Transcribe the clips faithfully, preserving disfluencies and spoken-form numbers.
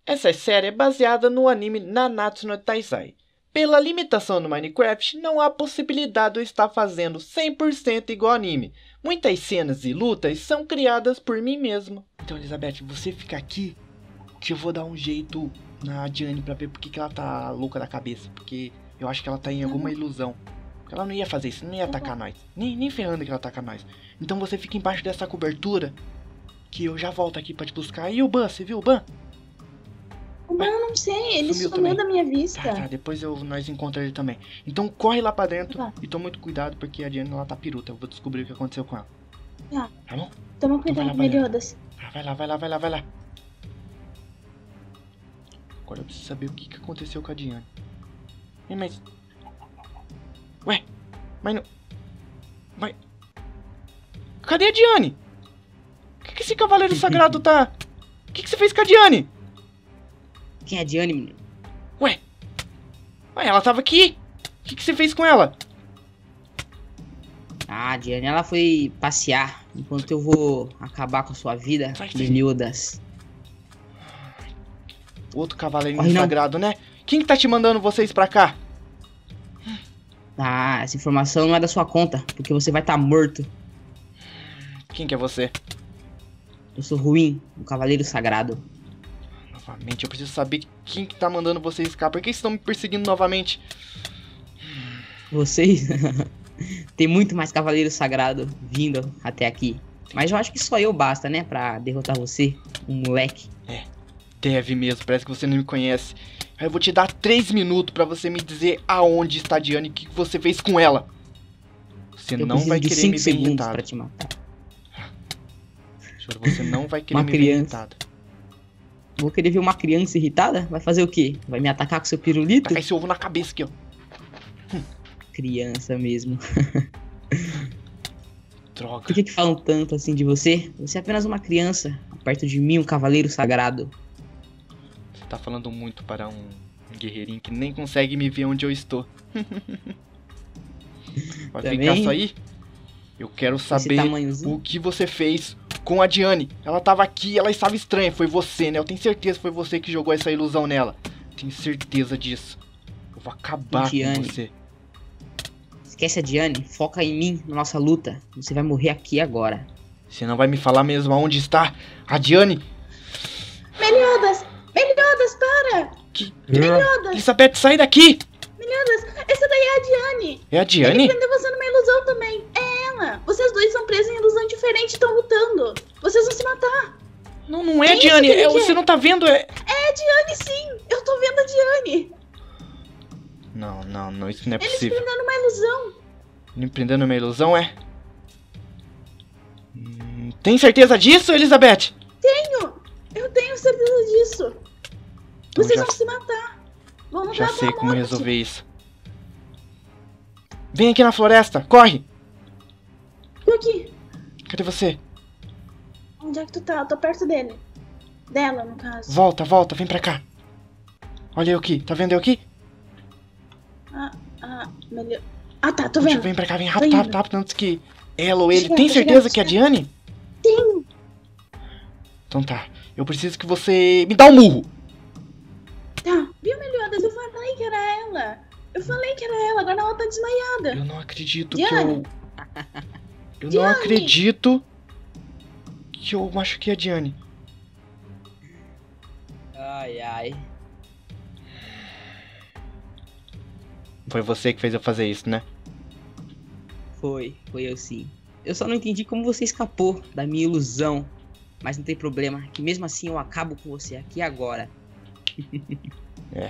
Essa série é baseada no anime Nanatsu no Taizai. Pela limitação no Minecraft, não há possibilidade de eu estar fazendo cem por cento igual anime. Muitas cenas e lutas são criadas por mim mesmo. Então, Elizabeth, você fica aqui que eu vou dar um jeito na Diane pra ver porque que ela tá louca da cabeça. Porque eu acho que ela tá em alguma ilusão. Ela não ia fazer isso, não ia atacar nós. Nem, nem ferrando que ela ataca nós. Então você fica embaixo dessa cobertura que eu já volto aqui pra te buscar. E o Ban, você viu o Ban? O Ban eu não sei, ele Sumiu sumiu também. da minha vista. Tá, tá, depois eu, nós encontramos ele também. Então corre lá pra dentro Tá. e toma muito cuidado porque a Diane ela tá piruta. Eu vou descobrir o que aconteceu com ela. Tá. Tá bom? Toma Então vai lá, cuidado, vai lá. Meliodas. Ah, vai lá, vai lá, vai lá, vai lá. Agora eu preciso saber o que, que aconteceu com a Diane. Ih, mas... Ué, mas não... Mas... Cadê a Diane? O que, que esse cavaleiro sagrado tá... O que, que você fez com a Diane? Quem é a Diane, menino? Ué? Ué, ela tava aqui. O que, que você fez com ela? Ah, a Diane, ela foi passear. Enquanto eu vou acabar com a sua vida, Sai, sai. Meliodas. Outro cavaleirinho Corre não. sagrado, né? Quem que tá te mandando vocês pra cá? Ah, essa informação não é da sua conta, porque você vai estar morto. Quem que é você? Eu sou ruim, um cavaleiro sagrado. Novamente, eu preciso saber quem que tá mandando vocês cá. Por que vocês estão me perseguindo novamente? Vocês... Tem muito mais cavaleiro sagrado vindo até aqui. Mas eu acho que só eu basta, né? Pra derrotar você, um moleque. Deve mesmo, parece que você não me conhece. Eu vou te dar três minutos pra você me dizer aonde está a Diane e o que você fez com ela. Você Eu não preciso vai de querer cinco me ver segundos irritado. pra te matar. Juro, você não vai querer Uma me ver criança. irritado. Vou querer ver uma criança irritada? Vai fazer o quê? Vai me atacar com seu pirulito? Tacar esse ovo na cabeça aqui, ó. Criança mesmo. Droga. Por que que falam tanto assim de você? Você é apenas uma criança. Perto de mim, um cavaleiro sagrado. Você tá falando muito para um, um guerreirinho que nem consegue me ver onde eu estou. Vai Também? ficar só aí? Eu quero saber tamanhozinho? o que você fez com a Diane. Ela tava aqui, ela estava estranha. Foi você, né? Eu tenho certeza que foi você que jogou essa ilusão nela. Tenho certeza disso. Eu vou acabar Diane. com você. Esquece a Diane, foca em mim, na nossa luta. Você vai morrer aqui agora. Você não vai me falar mesmo aonde está a Diane? Meliodas! Meliodas, para! Que... Meliodas! Elizabeth, sai daqui! Meliodas, essa daí é a Diane! É a Ele Diane? prendeu você numa ilusão também. É ela! Vocês dois são presos em ilusão diferente e estão lutando. Vocês vão se matar. Não, não é É a isso Diane. que ele É, quer. você não tá vendo? É... É a Diane, sim! Eu tô vendo a Diane! Não, não, não. Isso não é Eles possível. prenderam numa ilusão. Me prendendo numa ilusão, é? Hum, tem certeza disso, Elizabeth? Tenho! Eu tenho certeza disso. Então Vocês já- vão se matar. Vão lutar Já pela sei como morte. resolver isso. Vem aqui na floresta, corre! Tô aqui. Cadê você? Onde é que tu tá? Eu tô perto dele. Dela, no caso. Volta, volta, vem pra cá. Olha eu aqui, tá vendo eu aqui? Ah, ah, melhor. Ah, tá, tô Puxa, vendo. vem pra cá, vem Tô rápido, indo. rápido, rápido, antes que ela ou ele... Chegando, Tem tô certeza chegando, que é a chegando. Diane? Tem. Então tá, eu preciso que você me dá um murro. Tá, viu, Meliodas? Eu falei que era ela. Eu falei que era ela, agora ela tá desmaiada. Eu não acredito Diane. que eu... Eu não Diane. acredito que eu machuquei a Diane. Ai, ai. Foi você que fez eu fazer isso, né? Foi, foi eu sim. Eu só não entendi como você escapou da minha ilusão. Mas não tem problema, que mesmo assim eu acabo com você aqui agora. É.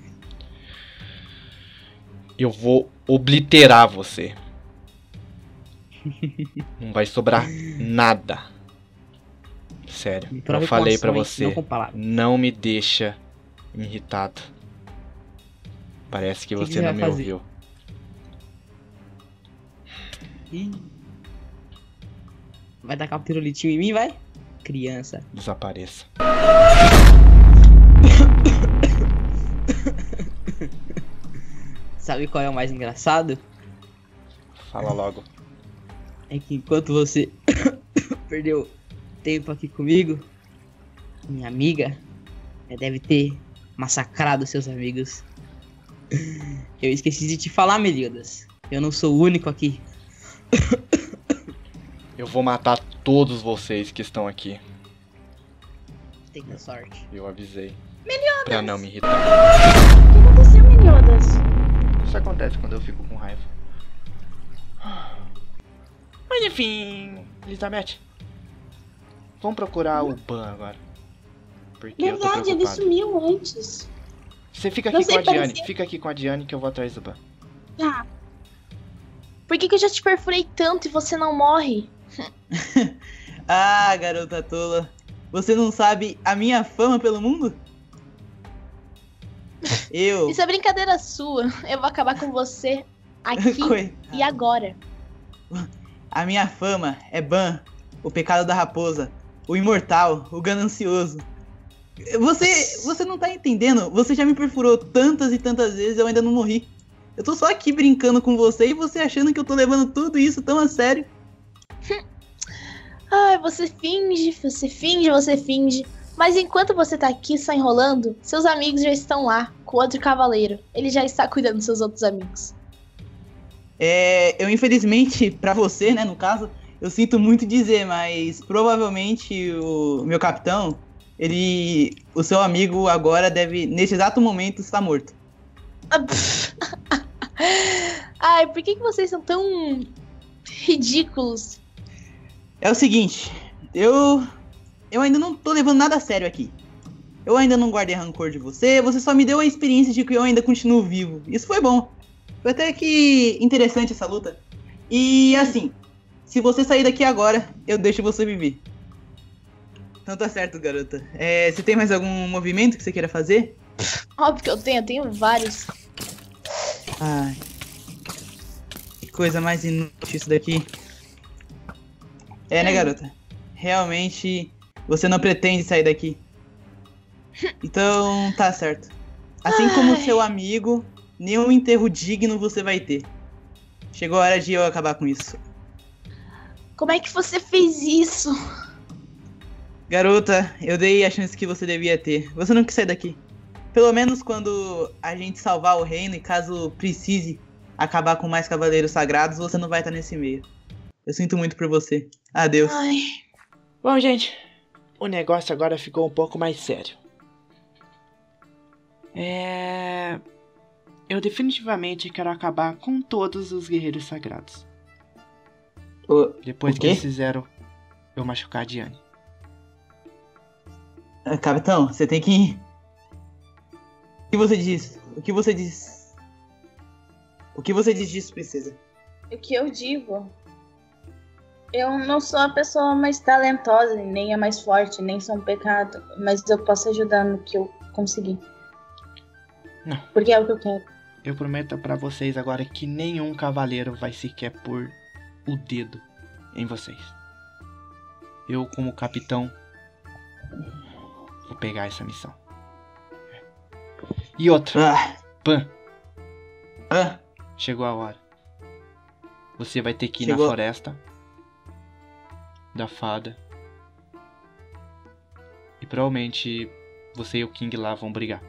Eu vou obliterar você. Não vai sobrar nada. Sério, Me prove eu falei com pra ações, você. não com palavras. Não me deixa irritado. Parece que Que que você você não vai me fazer? ouviu. Ih. Vai tacar o pirulitinho em mim, vai? Criança. Desapareça. Sabe qual é o mais engraçado? Fala logo. É que enquanto você perdeu tempo aqui comigo, minha amiga, Já deve ter massacrado seus amigos. Eu esqueci de te falar, Meliodas. Eu não sou o único aqui. Eu vou matar todos vocês que estão aqui. Tem que dar sorte. Eu avisei. Meliodas! Pra não me irritar. O que aconteceu, Meliodas? Isso acontece quando eu fico com raiva. Mas enfim, Elizabeth. Vamos procurar o Ban agora. Porque eu tô Verdade, ele preocupado. sumiu antes. Você fica Não aqui com sei, a Diane. parecia- Fica aqui com a Diane que eu vou atrás do Ban. Tá. Por que, que eu já te perfurei tanto e você não morre? Ah, garota tola. Você não sabe a minha fama pelo mundo? Eu. Isso é brincadeira sua. Eu vou acabar com você aqui Coitado. e agora. A minha fama é Ban, o pecado da raposa, o imortal, o ganancioso. Você, você não tá entendendo? Você já me perfurou tantas e tantas vezes e eu ainda não morri. Eu tô só aqui brincando com você e você achando que eu tô levando tudo isso tão a sério. Ai, você finge, você finge, você finge. Mas enquanto você tá aqui só enrolando, seus amigos já estão lá, com outro cavaleiro. Ele já está cuidando dos seus outros amigos. É, eu infelizmente, pra você, né, no caso, eu sinto muito dizer, mas provavelmente o meu capitão, ele, o seu amigo agora deve, nesse exato momento, estar morto. Ah, pff. Ai, por que, que vocês são tão ridículos? É o seguinte, eu, eu ainda não tô levando nada a sério aqui. Eu ainda não guardei rancor de você, você só me deu a experiência de que eu ainda continuo vivo. Isso foi bom. Foi até que interessante essa luta. E assim, se você sair daqui agora, eu deixo você viver. Então tá certo, garota. É, você tem mais algum movimento que você queira fazer? Óbvio que eu tenho, eu tenho vários. Ai. Que coisa mais inútil isso daqui. É, né, garota? Realmente, você não pretende sair daqui. Então, tá certo. Assim como Ai. seu amigo, nenhum enterro digno você vai ter. Chegou a hora de eu acabar com isso. Como é que você fez isso? Garota, eu dei a chance que você devia ter. Você não quis sair daqui. Pelo menos quando a gente salvar o reino e caso precise acabar com mais cavaleiros sagrados, você não vai estar nesse meio. Eu sinto muito por você. Adeus. Ai, Bom, gente, o negócio agora ficou um pouco mais sério. É... Eu definitivamente quero acabar com todos os guerreiros sagrados. Ô, Depois O que quê? eles fizeram eu machucar a Diane. ah, capitão, você tem que... O que você diz? O que você diz? O que você diz disso, princesa? o que eu digo? Eu não sou a pessoa mais talentosa, nem a mais forte, nem sou um pecado. Mas eu posso ajudar no que eu conseguir. Não. Porque é o que eu quero. Eu prometo pra vocês agora que nenhum cavaleiro vai sequer pôr o dedo em vocês. Eu, como capitão, vou pegar essa missão. E outra, Ah, Pan, ah, chegou a hora. Você vai ter que ir Chegou. na floresta da fada. E provavelmente você e o King lá vão brigar.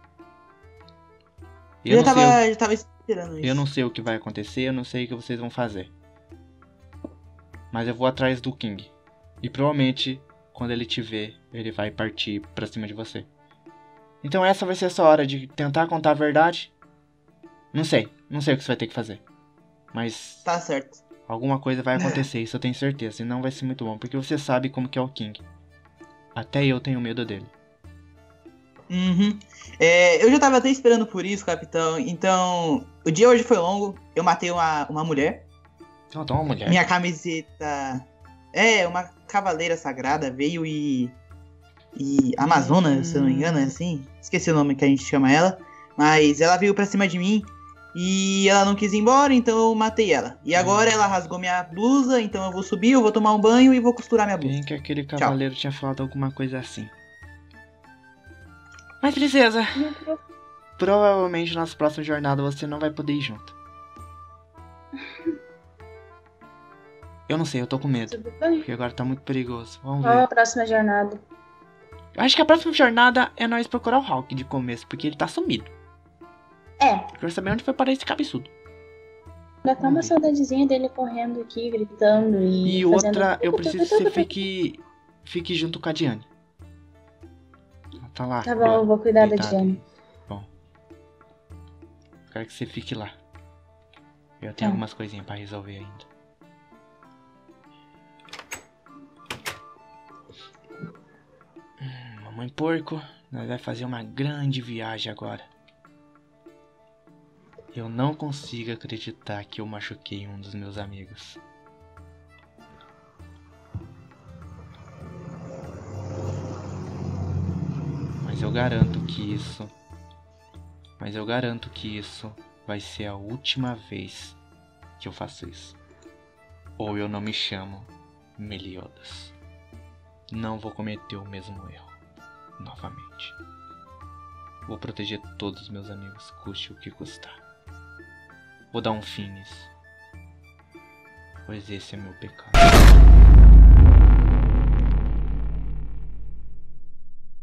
Eu eu, já não, sei o- tava, já tava esperando isso. eu não sei o que vai acontecer, eu não sei o que vocês vão fazer. Mas eu vou atrás do King. E provavelmente, quando ele te ver, ele vai partir pra cima de você. Então essa vai ser a sua hora de tentar contar a verdade. Não sei, não sei o que você vai ter que fazer. Mas Tá certo. alguma coisa vai acontecer, isso eu tenho certeza. E não vai ser muito bom, porque você sabe como que é o King. Até eu tenho medo dele. Uhum. É, eu já tava até esperando por isso, capitão. Então, o dia hoje foi longo. Eu matei uma, uma mulher. Então, uma mulher. Minha camiseta... É, uma cavaleira sagrada veio e... E Amazona, se eu não me engano, é assim? Esqueci o nome que a gente chama ela. Mas ela veio pra cima de mim. E ela não quis ir embora, então eu matei ela. E agora ela rasgou minha blusa, então eu vou subir, eu vou tomar um banho e vou costurar minha blusa. Bem que aquele cavaleiro tinha falado alguma coisa assim. Mas princesa, provavelmente nas próximas jornadas você não vai poder ir junto. Eu não sei, eu tô com medo. Tudo bem? Porque agora tá muito perigoso. Vamos Qual a ver. próxima jornada? Eu acho que a próxima jornada é nós procurar o Hawk de começo, porque ele tá sumido. É, Eu quero saber onde foi parar esse cabeçudo. ainda tá uma saudadezinha dele correndo aqui, gritando e. E fazendo... outra, eu preciso que você fique, fique junto com a Diane. Ela tá lá. Tá bom, eu vou cuidar da deitada. Diane. Bom. Quero que você fique lá. Eu tenho Tá. algumas coisinhas pra resolver ainda. Hum, mamãe porco, nós vamos fazer uma grande viagem agora. Eu não consigo acreditar que eu machuquei um dos meus amigos. Mas eu garanto que isso... Mas eu garanto que isso vai ser a última vez que eu faço isso. Ou eu não me chamo Meliodas. Não vou cometer o mesmo erro novamente. Vou proteger todos os meus amigos, custe o que custar. Vou dar um fim nisso, pois esse é meu pecado.